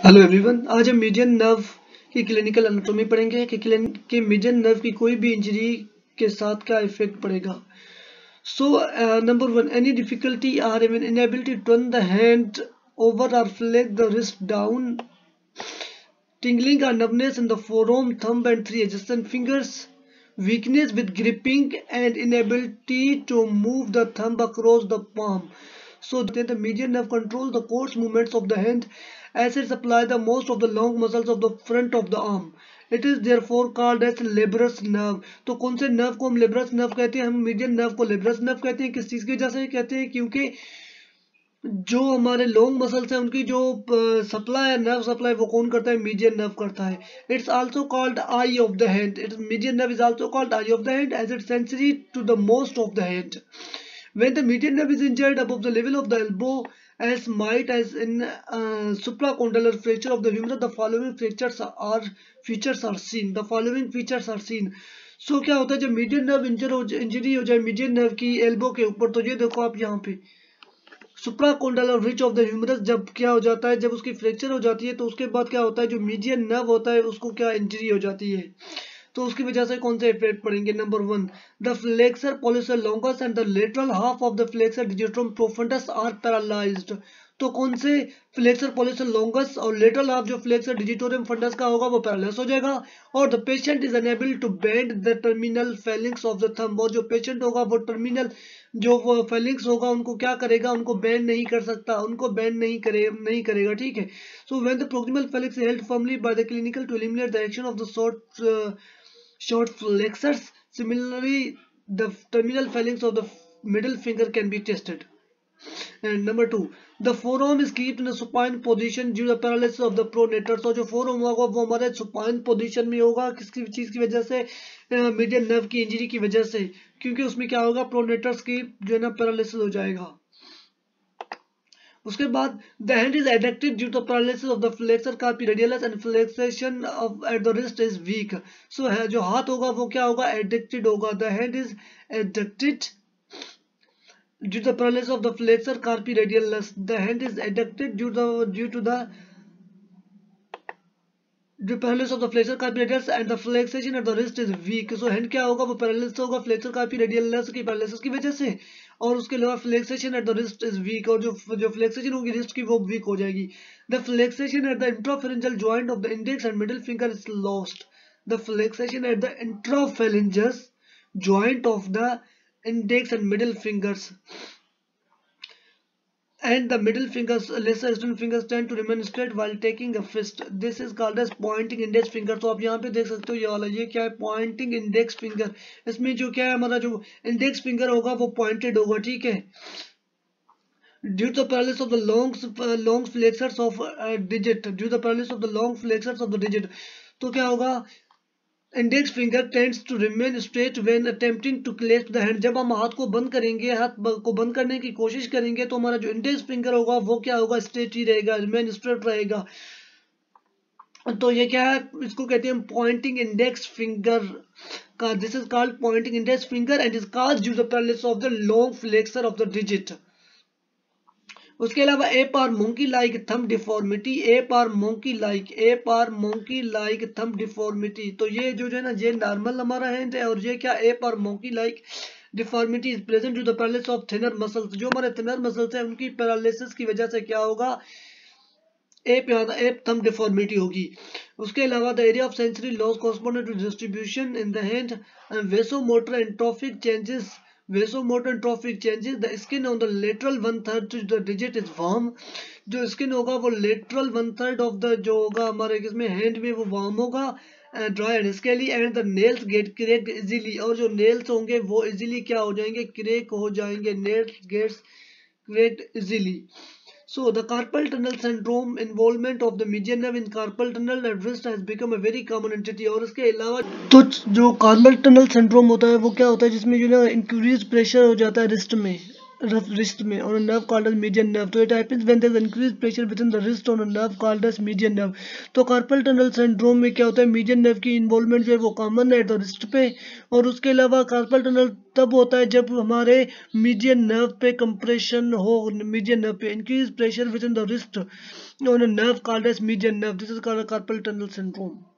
Hello everyone, आज हम median nerve की क्लिनिकल एनाटॉमी पढ़ेंगे कि मीडियन नर्व की कोई भी इंजरी के साथ क्या इफेक्ट पड़ेगा। So number one, any difficulty or even inability to turn the hand over और flex the wrist down, tingling or numbness in the forearm, thumb and three adjacent fingers, weakness with gripping and inability to move the thumb across the palm. So the median nerve controls the coarse movements of the hand as it supplies the most of the long muscles of the front of the arm. It is therefore called as labourer's nerve. तो कौन से nerve को हम लेब्रस nerve कहते हैं? हम median nerve को लेब्रस nerve कहते हैं। किस चीज की वजह से कहते हैं? क्योंकि जो हमारे लॉन्ग मसल्स हैं उनकी जो सप्लाई है, नर्व सप्लाई, वो कौन करता है? मीडियन नर्व करता है। It's also called eye of the hand. It's median nerve is also called eye of the hand as it's sensory to the most of the hand. When the median nerve is injured above the level of the elbow, as might as in supracondylar fracture of the humerus, the following features are seen. The following features are seen. So क्या होता है जब median nerve injury हो जाए median nerve की elbow के ऊपर? तो ये देखो आप यहाँ पे supracondylar ridge of the humerus जब क्या हो जाता है, जब उसकी फ्रैक्चर हो जाती है तो उसके बाद क्या होता है, जो मीडियन नर्व होता है उसको क्या इंजरी हो जाती है। तो उसकी वजह से कौन से इफेक्ट पड़ेंगे? Number one, the flexor pollicis longus and the lateral half of the flexor digitorum profundus are paralysed. तो कौन से फ्लेक्सर पोलिसर लॉन्गस और लेटरल हाफ जो फ्लेक्सर डिजिटोरियम फंडस का होगा वो पैरालाइज हो जाएगा, और the patient is unable to bend the terminal phalanges of the thumb. और जो पेशेंट होगा वो टर्मिनल जो फेलिंग्स होगा उनको क्या करेगा? उनको बेंड नहीं कर सकता, उनको बेंड नहीं करेगा। ठीक है। So when the proximal phalanges held firmly by the clinical to eliminate the action of the short flexors. Similarly, the terminal phalanx of the middle finger can be tested. And number two, the forearm is kept in a supine position due to the paralysis of the pronator. तो जो forearm होगा वो हमारे supine position में होगा, किसकी चीज की वजह से? मीडियन नर्व की इंजरी की वजह से, क्योंकि उसमें क्या होगा, प्रोनेटर्स की जो है ना पैरालिसिस हो जाएगा। उसके बाद the hand is adducted due to paralysis of the flexor carpi radialis and flexation of at the wrist is weak. So है जो हाथ होगा वो क्या होगा? adducted होगा। The hand is adducted due to the paralysis of the flexor carpi radialis. The hand is adducted due to the paralysis of the flexor carpi radialis and the flexation at the wrist is weak. So hand क्या होगा? वो paralysis होगा flexor carpi radialis की paralysis की वजह से, और उसके अलावा flexion at the wrist is weak, और जो फ्लेक्सेशन होगी रिस्ट की वो वीक हो जाएगी। The flexion at the interphalangeal joint of the index and middle finger is lost. The flexion at the interphalangeal joint of the index and middle fingers and the middle fingers, lesser extended fingers tend to remain straight while taking a fist. This is called as pointing index finger. तो आप यहाँ पे देख सकते हो ये वाला, ये क्या है? pointing index finger। इसमें जो क्या है, हमारा जो index finger होगा वो pointed होगा। ठीक है। Due to the paralysis of the long flexors of digit, due to the paralysis of the long flexors of the digit, तो क्या होगा? Index finger tends to remain straight when attempting to clasp the hand. जब हम हाथ को बंद करेंगे, हाथ को बंद करने की कोशिश करेंगे तो हमारा जो इंडेक्स फिंगर होगा वो क्या होगा? स्ट्रेट ही रहेगा, रिमेन स्ट्रेट रहेगा। तो ये क्या है? इसको कहते हैं पॉइंटिंग इंडेक्स फिंगर का। This is called pointing index finger and is caused due to the paralysis of the long flexor of the digit. उसके अलावा ape or monkey like thumb deformity, ape or monkey like thumb deformity. तो ये जो है ना, ये normal हमारा hand है, और ये क्या? Ape or monkey like deformity is present due the paralysis of thenar muscles. जो हमारे थिनर मसल्स हैं उनकी पैरालिसिस की वजह से क्या होगा? एप थंब डिफॉर्मिटी होगी। उसके अलावा the area of sensory loss corresponding to distribution in the hand, vasomotor and trophic changes, the skin on the lateral 1/3 to the digit is warm। जो स्किन होगा वो lateral 1/3 ऑफ द जो होगा हमारे किसमें, हैंड में, वो वार्म होगा, dry and scaly, and the nails get cracked easily. और जो नेल्स होंगे वो इजीली क्या हो जाएंगे? क्रेक हो जाएंगे। Nails gets cracked easily. So the carpal tunnel syndrome, involvement of the median nerve in carpal tunnel at wrist has become a very common entity। और इसके अलावा तो जो कार्पल टनल सिंड्रोम होता है वो क्या होता है? जिसमें जो ना इंक्रीज प्रेशर हो जाता है रिस्ट में, wrist में on a nerve called as median nerve. तो it happens when there is increased pressure within the wrist on a nerve called as median nerve. तो कार्पल टनल सिंड्रोम में क्या होता है, मीडियन नर्व की involvement जो है वो कॉमन है तो रिस्ट पे, और उसके अलावा कार्पल टनल तब होता है जब हमारे मीडियन नर्व पे कंप्रेशन हो, मीडियन नर्व पे increase pressure within the wrist on a nerve called as median nerve. This is called carpal tunnel syndrome.